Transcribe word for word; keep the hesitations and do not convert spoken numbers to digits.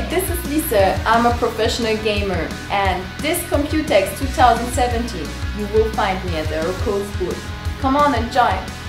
Hey, this is Lisa. I'm a professional gamer, and this Computex twenty seventeen, you will find me at the Aerocool booth. Come on and join!